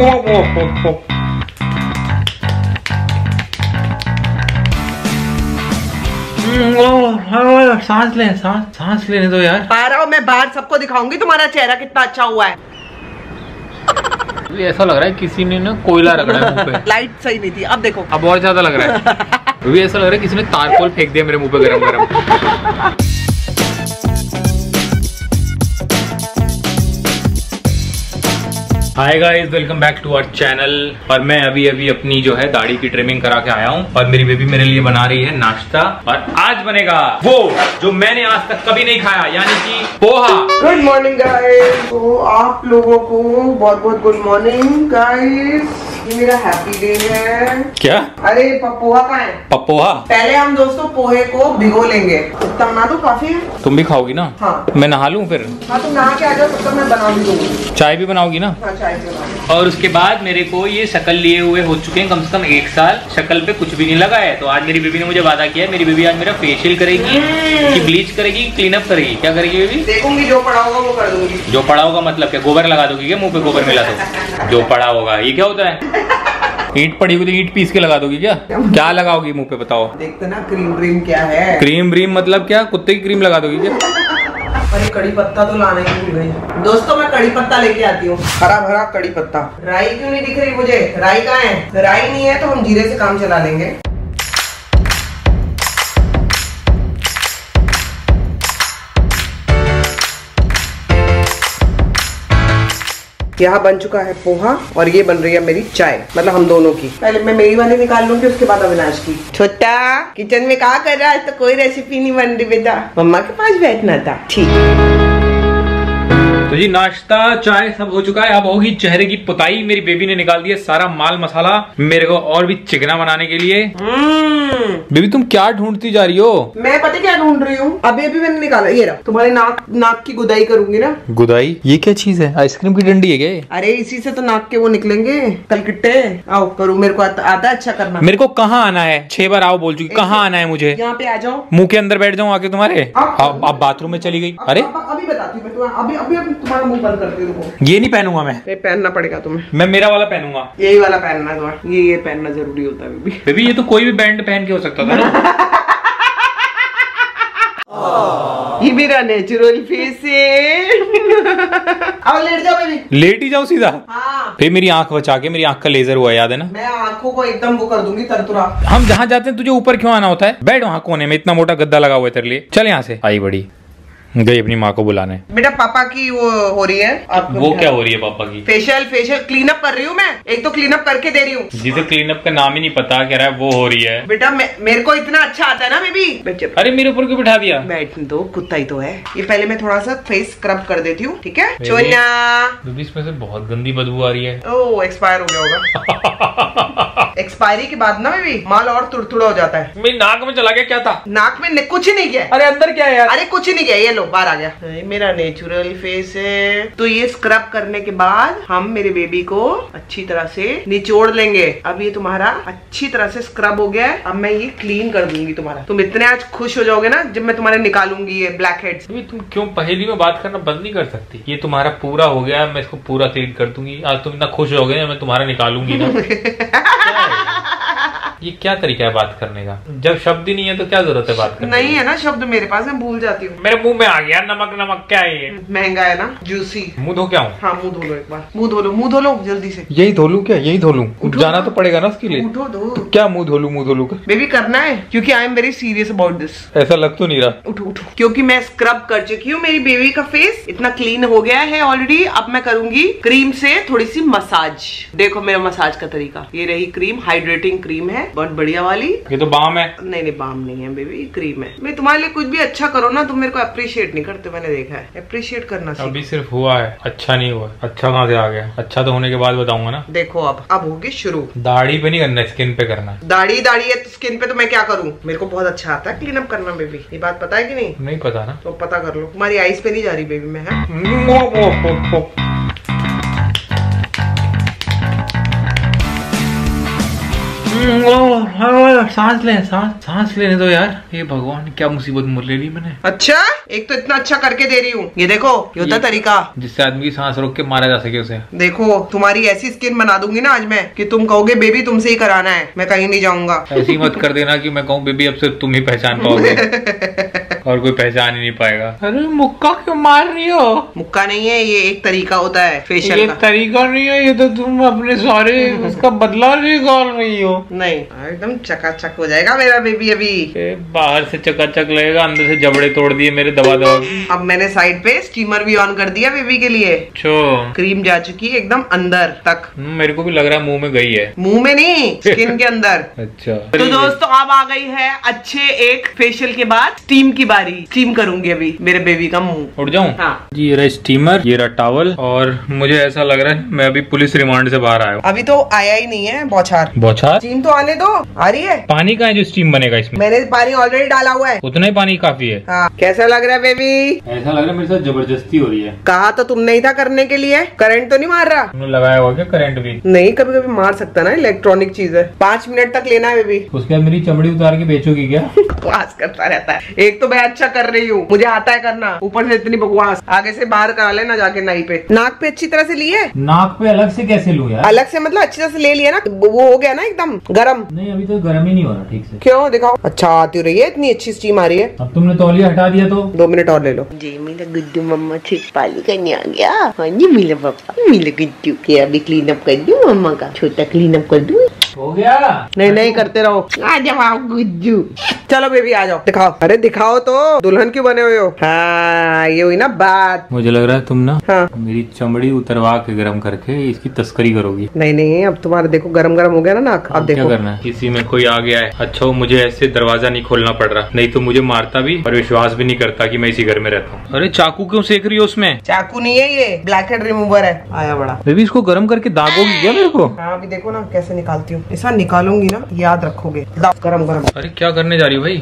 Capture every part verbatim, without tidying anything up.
सांस ले, सांस सांस लेने दो यार। बाहर आओ, मैं बाहर सबको दिखाऊंगी तुम्हारा चेहरा कितना अच्छा हुआ है। ऐसा लग रहा है किसी ने ना कोयला रगड़ा है मुंह पे। लाइट सही नहीं थी, अब देखो अब और ज्यादा लग रहा है। अभी ऐसा लग रहा है किसी ने तारकोल फेंक दिया मेरे मुंह पे गरम गरम। Hi guys, welcome back to our channel. और मैं अभी अभी अपनी जो है दाढ़ी की ट्रिमिंग करा के आया हूँ और मेरी बेबी मेरे लिए बना रही है नाश्ता। और आज बनेगा वो जो मैंने आज तक कभी नहीं खाया, यानी कि पोहा। Good morning guys. तो आप लोगों को बहुत बहुत गुड मॉर्निंग गाइस। ये मेरा हैप्पी डे है। क्या? अरे पोहा कहाँ है? पपोहा। पहले हम दोस्तों पोहे को भिगो लेंगे। इतना बना दो, काफी है। तुम भी खाओगी ना? हाँ। मैं नहा लूँ फिर? हाँ, तुम नहा के आ जाओ, तब तक मैं बना भी दूंगी। चाय भी बनाओगी ना? हाँ, चाय भी बना। और उसके बाद मेरे को ये शक्ल लिए हुए हो चुके हैं कम से कम एक साल। शक्ल पे कुछ भी नहीं लगा है। तो आज मेरी बेबी ने मुझे वादा किया है, मेरी बेबी आज मेरा फेशियल करेगी कि ब्लीच करेगी, क्लीन अप करेगी। क्या करेगी बेबी? देखूंगी, जो पड़ा होगा वो कर दूंगी। जो पड़ा होगा मतलब क्या? गोबर लगा दोगी क्या मुंह पे? गोबर मिला दो। जो पड़ा होगा ये क्या होता है? ईंट पड़ी हुई तो ईंट पीस के लगा दोगी क्या? क्या लगाओगी मुंह पे बताओ? देखते ना क्रीम ब्रीम क्या है। क्रीम ब्रीम मतलब क्या? कुत्ते की क्रीम लगा दोगी क्या? अरे कड़ी पत्ता तो लाना ही भूल गई। दोस्तों मैं कड़ी पत्ता लेके आती हूँ, हरा भरा कड़ी पत्ता। राई क्यों नहीं दिख रही मुझे? राई कहाँ है? राई नहीं है तो हम जीरे से काम चला लेंगे। यहाँ बन चुका है पोहा और ये बन रही है मेरी चाय, मतलब हम दोनों की। पहले मैं मेरी वाली निकाल लूंगी, उसके बाद अविनाश की। छोटा किचन में क्या कर रहा है? तो कोई रेसिपी नहीं बन रही बेटा, मम्मा के पास बैठना था। ठीक। तो जी नाश्ता चाय सब हो चुका है। अब होगी चेहरे की पुताई। मेरी बेबी ने निकाल दिया सारा माल मसाला मेरे को और भी चिकना बनाने के लिए। बेबी तुम क्या ढूंढती जा रही हो? मैं पता क्या ढूंढ रही हूँ? अभी अभी मैंने निकाला, ये रहा। तुम्हारे नाक नाक की गुदाई करूंगी ना। गुदाई? ये क्या चीज है? आइसक्रीम की डंडी है क्या? अरे इसी से तो नाक के वो निकलेंगे कलकट्टे। आओ करूँ, मेरे को आता है अच्छा करना। मेरे को कहाँ आना है? छह बार आओ बोल चुकी। कहाँ आना है मुझे? यहाँ पे आ जाओ। मुंह के अंदर बैठ जाऊँ आके तुम्हारे? अब बाथरूम में चली गई। अरे अभी बताती हूँ मैं, अभी अभी तुम्हारा मुंह बंद करती हूँ। ये नहीं पहनूंगा मैं। ये पहनना पड़ेगा तुम्हें। मैं मेरा वाला पहनूंगा। यही वाला पहनना है। ये ये पहनना जरूरी होता है बेबी। बेबी ये तो कोई भी बैंड पहन के हो सकता था ना। ये मेरा नेचुरल फेस है। अब लेट जाओ बेबी। लेट ही जाओ सीधा? हाँ। फिर मेरी आंख बचा के, मेरी आंख का लेजर हुआ याद है ना? मैं आंखों को एकदम वो कर दूंगी तरतुरा। हम जहाँ जाते हैं तुझे ऊपर क्यों आना होता है? बैठ वहाँ कोने में, इतना मोटा गद्दा लगा हुआ है तेरे लिए। चल यहाँ से। आई बड़ी गई अपनी माँ को बुलाने। बेटा पापा की वो हो रही है। वो क्या हो रही है पापा की? फेशियल फेशियल क्लीन अप कर रही हूँ मैं। एक तो क्लीन अप करके दे रही हूँ। जिसे क्लीन अप का नाम ही नहीं पता, कह रहा है वो हो रही है। बेटा मेरे को इतना अच्छा आता है ना बेबी। अरे मेरे ऊपर क्यों बिठा दिया? बैठ दो, कुत्ता ही तो है। ये पहले मैं थोड़ा सा फेस स्क्रब कर देती हूँ, ठीक है? चोन्या इसमें से बहुत गंदी बदबू आ रही है। ओह एक्सपायर हो गया होगा। एक्सपायरी के बाद ना बेबी माल और तुड़तुड़ा हो जाता है। मेरी नाक में चला गया। क्या था नाक में? कुछ ही नहीं गया। अरे अंदर क्या है यार? अरे कुछ ही नहीं गया। ये लो बाहर आ गया। मेरा नेचुरल फेस है। तो ये स्क्रब करने के बाद हम मेरे बेबी को अच्छी तरह से निचोड़ लेंगे। अब ये तुम्हारा अच्छी तरह से स्क्रब हो गया है। अब मैं ये क्लीन कर दूंगी तुम्हारा। तुम इतने आज खुश हो जाओगे ना जब मैं तुम्हारे निकालूंगी ये ब्लैक हेड्स। तुम क्यों पहेली में बात करना बंद नहीं कर सकती? ये तुम्हारा पूरा हो गया, मैं इसको पूरा क्लीन कर दूंगी। आज तुम इतना खुश हो गए, मैं तुम्हारा निकालूंगी ना। ये क्या तरीका है बात करने का? जब शब्द ही नहीं है तो क्या जरूरत है बात करने? नहीं है ना शब्द मेरे पास, मैं भूल जाती हूँ। मेरे मुंह में आ गया नमक। नमक क्या है ये? महंगा है ना, जूसी। मुंह धो क्या हूँ? हाँ मुंह धो लो एक बार। मुंह धो लो, मुंह धो लो जल्दी से। यही धो लूं क्या? यही धो लूं? जाना तो पड़ेगा ना उसके लिए। उठो दो। तो क्या मुंह धो लूं? मुंह धो लूं बेबी करना है क्योंकि I am very serious about this. ऐसा लग तो नहीं रहा। उठो उठो, क्योंकि मैं स्क्रब कर चुकी हूँ। मेरी बेबी का फेस इतना क्लीन हो गया है ऑलरेडी। अब मैं करूंगी क्रीम से थोड़ी सी मसाज। देखो मेरा मसाज का तरीका। ये रही क्रीम, हाइड्रेटिंग क्रीम है, बहुत बढ़िया वाली। ये तो बाम है। नहीं नहीं बाम नहीं है बेबी, क्रीम है। मैं तुम्हारे लिए कुछ भी अच्छा करो ना, तुम मेरे को अप्रिशिएट नहीं करते, मैंने देखा है। अप्रिशिएट करना सीखो। अभी सिर्फ हुआ है, अच्छा नहीं हुआ। अच्छा कहाँ से आ गया? अच्छा तो होने के बाद बताऊंगा ना। देखो अब अब होगी शुरू। दाढ़ी पे नहीं करना, स्किन पे करना है। दाढ़ी दाढ़ी है तो स्किन पे तो मैं क्या करूँ? मेरे को बहुत अच्छा आता है क्लीन अप करना बेबी। ये बात पता है कि नहीं? नहीं पता ना। तो पता कर लो। तुम्हारी आईज पे नहीं जा रही बेबी मैं। है सांस ले, सांस सांस लेने दो यार। ये भगवान क्या मुसीबत मुझ ले ली मैंने। अच्छा, एक तो इतना अच्छा करके दे रही हूँ, ये देखो ये होता तरीका जिससे आदमी की सांस रोक के मारा जा सके उसे। देखो तुम्हारी ऐसी स्किन बना दूंगी ना आज मैं कि तुम कहोगे बेबी तुमसे ही कराना है, मैं कहीं नहीं जाऊंगा। ऐसी मत कर देना कि मैं कहूँ बेबी अब सिर्फ तुम ही पहचान पाओगे और कोई पहचान ही नहीं पाएगा। अरे मुक्का क्यों मार रही हो? मुक्का नहीं है, ये एक तरीका होता है फेशियल ये का। तरीका नहीं है, ये तो तुम अपने सारे उसका बदला निकाल रही हो। नहीं, एकदम चकाचक हो जाएगा मेरा बेबी अभी। बाहर से चकाचक लगेगा, अंदर से जबड़े तोड़ दिए मेरे दबा दबा। अब मैंने साइड पे स्टीमर भी ऑन कर दिया बेबी के लिए। क्रीम जा चुकी है एकदम अंदर तक। मेरे को भी लग रहा है मुंह में गई है। मुंह में नहीं, स्किन के अंदर। अच्छा तो दोस्तों अब आ गई है अच्छे एक फेशियल के बाद स्टीम की बारी। स्टीम करूंगी अभी मेरे बेबी का मुंह। उठ जाऊं? हाँ जी, ये रहा स्टीमर, ये रहा टॉवल, और मुझे ऐसा लग रहा है मैं अभी पुलिस रिमांड से बाहर आया हूँ। अभी तो आया ही नहीं है बौछार। बौछार? स्टीम तो आने दो। आ रही है? पानी का है जो स्टीम बनेगा इसमें? मैंने पानी ऑलरेडी डाला हुआ है। उतना ही पानी काफी है। हाँ, कैसा लग रहा है बेबी? ऐसा लग रहा है मेरे साथ जबरदस्ती हो रही है। कहा तो तुम नहीं था करने के लिए। करंट तो नहीं मार रहा? तुमने लगाया हुआ क्या करंट भी? नहीं, कभी कभी मार सकता ना, इलेक्ट्रॉनिक चीज है। पाँच मिनट तक लेना है बेबी। उसके बाद मेरी चमड़ी उतार के बेचोगी क्या? बकवास करता रहता है। एक तो मैं अच्छा कर रही हूँ, मुझे आता है करना, ऊपर से इतनी बकवास। आगे से बाहर करा लेना जाके नाई पे। नाक पे अच्छी तरह से लिए? नाक पे अलग से कैसे लूं यार? अलग से मतलब अच्छी तरह से ले लिया ना, वो हो गया ना एकदम गरम। नहीं, अभी तो गर्म ही नहीं हो रहा ठीक से। क्यों? दिखाओ। अच्छा आती रही है, इतनी अच्छी स्टीम आ रही है। अब तुमने तौलिया हटा दिया तो दो मिनट और ले लो। जी मेरा गुड्डू मम्मा से पाली करने आ गया। हाँ जी मेरा पापा, मेरा गुड्डू। क्या अभी क्लीन अप कर दूं मम्मा का? छोटा क्लीन अप कर दूं? हो गया? नहीं नहीं, करते रहो। आ जाओ गुड्डू। चलो बेबी आ जाओ, दिखाओ। अरे दिखाओ तो, दुल्हन क्यों बने हुए हो? हाँ ये हुई ना बात। मुझे लग रहा है तुम ना हाँ मेरी चमड़ी उतरवा के गर्म करके इसकी तस्करी करोगी। नहीं नहीं, अब तुम्हारा देखो गरम गरम हो गया ना नाक। अब देखो क्या करना है? किसी में कोई आ गया है। अच्छा, मुझे ऐसे दरवाजा नहीं खोलना पड़ रहा, नहीं तो मुझे मारता भी और विश्वास भी नहीं करता कि मैं इसी घर में रहता हूँ। अरे चाकू क्यों सेक रही हो उसमें? चाकू नहीं है, ये ब्लैक हेड रिमूवर है। आया बड़ा बेबी, इसको गर्म करके दागोगी क्या मेरे को? हाँ अभी देखो ना कैसे निकालती हूँ। ऐसा निकालूंगी ना, याद रखोगे। गरम गरम। अरे क्या करने जा रही हो भाई?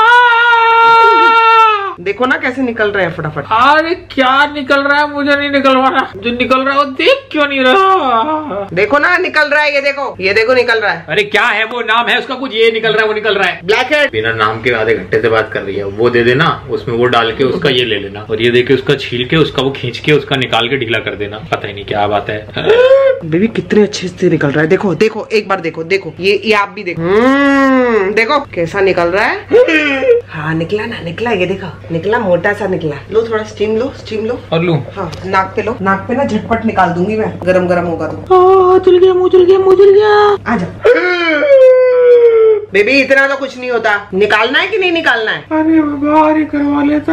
देखो ना कैसे निकल रहे हैं फटाफट। अरे क्या निकल रहा है? मुझे नहीं निकलवाना। जो निकल रहा है वो देख क्यों नहीं रहा? देखो ना निकल रहा है, ये देखो, ये देखो निकल रहा है। अरे क्या है वो? नाम है उसका कुछ? ये निकल रहा है, वो निकल रहा है। Black head. बिना नाम के आधे घंटे से बात कर रही है। वो दे देना, उसमें वो डाल के उसका ये ले लेना, और ये देके उसका छील के उसका वो खींच के उसका निकाल के ढीला कर देना। पता ही नहीं क्या बात है। बेबी कितने अच्छे से निकल रहा है। देखो देखो, एक बार देखो देखो, ये ये आप भी देखो। देखो कैसा निकल रहा है। हाँ निकला ना, निकला। ये देखो निकला, मोटा सा निकला। लो थोड़ा स्टीम लो, स्टीम लो। और लूं? हाँ नाक पे लो, नाक पे ना झटपट निकाल दूंगी मैं, गरम गरम होगा तो। चल गया, मुंह चल गया, मुंह चल गया। आ जाओ बेबी, इतना तो कुछ नहीं होता। निकालना है कि नहीं निकालना है? अरे बाहर ही करवा लेता,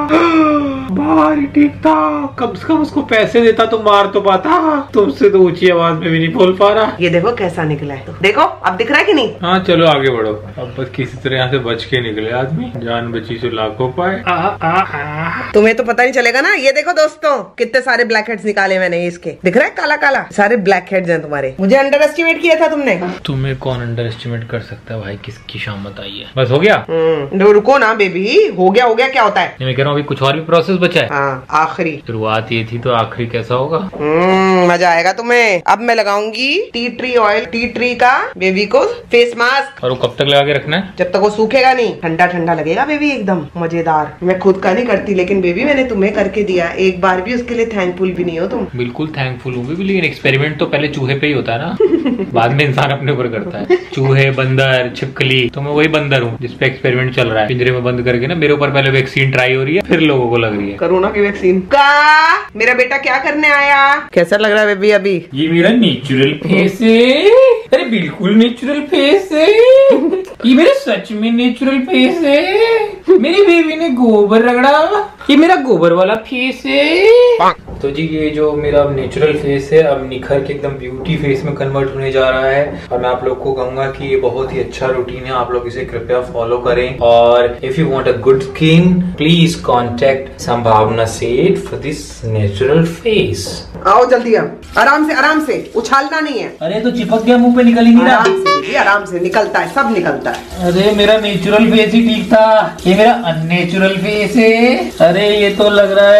बाहर ही ठीक था। कम से कम उसको पैसे देता तो मार तो पाता। तुमसे तो ऊंची आवाज में भी नहीं बोल पा रहा। ये देखो कैसा निकला है। तो देखो अब दिख रहा है कि नहीं? हाँ चलो आगे बढ़ो। अब बस किसी तरह यहाँ से बच के निकले आदमी। जान बची से लाखों पाए। आ, आ, आ। तुम्हें तो पता नहीं चलेगा ना। ये देखो दोस्तों, कितने सारे ब्लैक हेड्स निकाले मैंने इसके। दिख रहा है काला काला? सारे ब्लैक हेड्स हैं तुम्हारे। मुझे अंडर एस्टिमेट किया था तुमने। तुम्हें कौन अंडर एस्टिमेट कर सकता है भाई? किसकी शामत आई है? बस हो गया? हम्म, रुको ना बेबी। हो गया हो गया, क्या होता है? मैं कह रहा हूँ अभी कुछ और भी प्रोसेस बचा है। हाँ आखिरी। शुरुआत ये थी तो आखिरी कैसा होगा? हम्म, मजा आएगा तुम्हें। अब मैं लगाऊंगी tea tree oil, tea tree का बेबी को फेस मास्क। और वो कब तक लगा के रखना है? जब तक वो सूखेगा नहीं। ठंडा ठंडा लगेगा बेबी, एकदम मजेदार। मैं खुद का नहीं करती, लेकिन बेबी मैंने तुम्हें करके दिया। एक बार भी उसके लिए थैंकफुल भी नहीं हो तुम। बिल्कुल थैंकफुल हूँ भी, लेकिन एक्सपेरिमेंट तो पहले चूहे पे ही होता है ना। बाद में इंसान अपने ऊपर करता है। चूहे, बंदर, छिपकली, तो मैं वही बंदर हूँ जिसपे एक्सपेरिमेंट चल रहा है। पिंजरे में बंद करके ना मेरे ऊपर पहले वैक्सीन ट्राई हो रही है, फिर लोगों को लग रही है कोरोना की वैक्सीन का। मेरा बेटा क्या करने आया? कैसा लग रहा है बेबी अभी? ये मेरा नेचुरल फेस है। अरे बिल्कुल नेचुरल फेस है। ये मेरा सच में नेचुरल फेस है। मेरी बेबी ने गोबर रगड़ा। ये मेरा गोबर वाला फेस है। तो जी ये जो मेरा नेचुरल फेस है अब निखर के एकदम ब्यूटी फेस में कन्वर्ट होने जा रहा है। और मैं आप लोग को कहूंगा कि ये बहुत ही अच्छा रूटीन है, आप लोग इसे कृपया फॉलो करें। और if you want a good skin please contact Sambhavna Seth for this natural face. आओ जल्दी, अब आराम से आराम से, उछालना नहीं है। अरे तो चिपक गया, मुंह पे निकल ही नहीं रहा। आराम से बेबी, आराम से निकलता है, सब निकलता है। अरे मेरा नेचुरल फेस ही ठीक था, ये मेरा अननेचुरल फेस है। अरे ये तो लग रहा है कि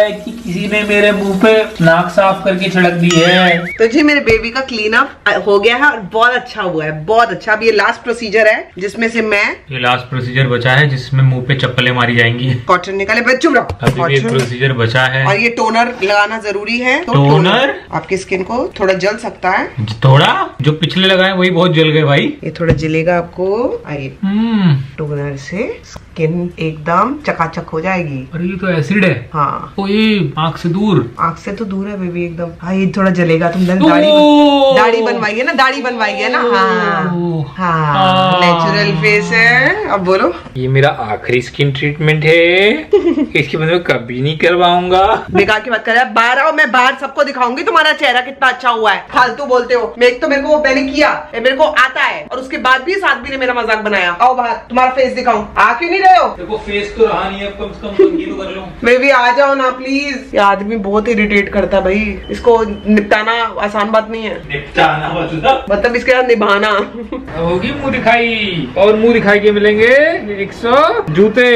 किसी ने मेरे मुंह पे नाक साफ करके छिड़क दी है। तो जी मेरे बेबी का क्लीन अप हो गया है और बहुत अच्छा हुआ है, बहुत अच्छा। अब ये लास्ट प्रोसीजर है जिसमें से मैं ये लास्ट प्रोसीजर बचा है जिसमें मुंह पे चप्पलें मारी जाएंगी। कॉटन निकाले, बस चुप रहो। अभी भी एक प्रोसीजर बचा है और ये टोनर लगाना जरूरी है। तो टोनर? टोनर आपकी स्किन को थोड़ा जल सकता है। थोड़ा जो पिछले लगाए वही बहुत जल गए भाई। ये थोड़ा जलेगा आपको, आइए टोनर से स्किन एकदम चकाचक हो जाएगी। अरे ये तो एसिड है। हाँ ओए आँख से दूर, आँख से तो दूर है बेबी एकदम। हाँ ये थोड़ा जलेगा। तुम दाढ़ी दाढ़ी बनवाई है ना, दाढ़ी बनवाई है ना। हाँ हाँ नेचुरल फेस है। अब बोलो। ये मेरा आखिरी स्किन ट्रीटमेंट है, इसके बाद मैं कभी नहीं करवाऊंगा। बेकार की बात कर रहा है। बाहर आओ, मैं बाहर सबको दिखाऊंगी तुम्हारा चेहरा कितना अच्छा हुआ है। फालतू बोलते हो। मैं एक तो मेरे को मैंने किया, मेरे को आता है, और उसके बाद भी साथ भी ने मेरा मजाक बनाया। आओ बाहर, तुम्हारा फेस दिखाऊं। आ क्यों नहीं रहे हो? देखो फेस तो रहा नहीं है, कम से कम कंघी तो कर लो। मैं भी आ जाओ ना प्लीज। ये आदमी बहुत इरिटेट करता है भाई, इसको निपटाना आसान बात नहीं है। निपटाना मतलब मतलब इसके साथ निभाना। होगी मुंह दिखाई, और मुंह दिखाई के मिलेंगे एक सौ जूते।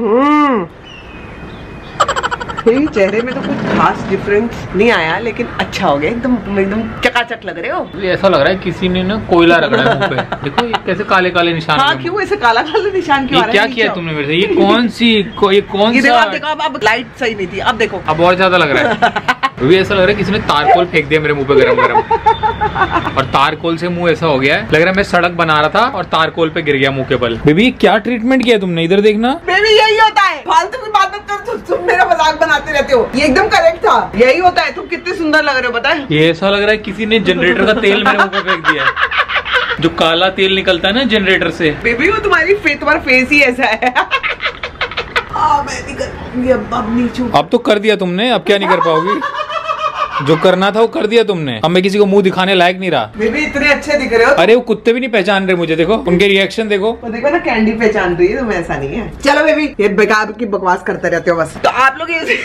मेरी चेहरे में तो कुछ खास डिफरेंस नहीं आया, लेकिन अच्छा हो गया एकदम। एकदम चकाचक लग रहे हो। ऐसा लग रहा है किसी ने ना कोयला रगड़ा है मुंह पे। देखो ये कैसे काले काले निशान। हाँ क्यों ऐसे काला काला निशान क्यों आ रहा है? क्या किया तुमने मेरे से? ये कौन सी को, ये कौन ये सा? देखो, अब देखो, अब, अब लाइट सही नहीं थी। अब देखो, अब और ज्यादा लग रहा है। भी ऐसा लग रहा है किसी ने तारकोल फेंक दिया मेरे मुंह पे गरम गरम, और तारकोल से मुंह ऐसा हो गया है, लग रहा है मैं सड़क बना रहा था और तारकोल पे गिर गया मुंह के बल। बेबी क्या ट्रीटमेंट किया तुमने? इधर देखना। बेबी यही होता है, फालतू की बात मत करो। तुम मेरा मजाक बनाते रहते हो। ये एकदम करेक्ट था, यही होता है। तुम कितने सुंदर लग रहे हो पता है। ये ऐसा लग रहा है किसी ने जनरेटर का तेल मेरे मुंह पे फेंक दिया है, जो काला तेल निकलता है ना जनरेटर से। बेबी वो तुम्हारी फेस, तुम्हारा फेस ही ऐसा है। आ, मैं नहीं कर पाऊंगी अब, अब नहीं छू। अब तो कर दिया तुमने, अब क्या नहीं कर पाओगी? जो करना था वो कर दिया तुमने। अब मैं किसी को मुंह दिखाने लायक नहीं रहा। बेबी इतने अच्छे दिख रहे हो। अरे वो कुत्ते भी नहीं पहचान रहे मुझे, देखो उनके रिएक्शन देखो। वो देखो ना, कैंडी पहचान रही है, तुम ऐसा नहीं है। चलो बेबी, ये बेकार की बकवास करते रहते हो बस। तो आप लोग ये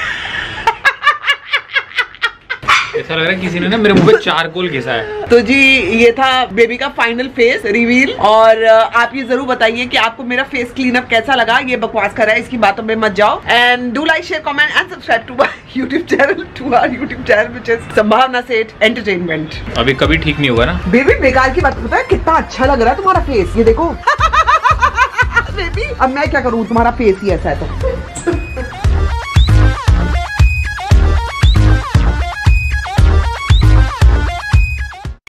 ऐसा लग रहा है किसी ने ना मेरे मुंह पे चारकोल घिसा है। तो जी ये था बेबी का फाइनल फेस रिवील। और आप ये जरूर बताइए कि आपको मेरा फेस क्लीनअप कैसा लगा। ये बकवास कर रहा है, इसकी बातों में मत जाओ। And do like, share, comment and subscribe to my YouTube channel, to our YouTube channel which is Sambhavna Seth entertainment. अभी कभी ठीक नहीं होगा ना बेबी। बेकार की बात पता है कितना अच्छा लग रहा है तुम्हारा फेस, ये देखो। बेबी अब मैं क्या करूँ, तुम्हारा फेस ही ऐसा है तो।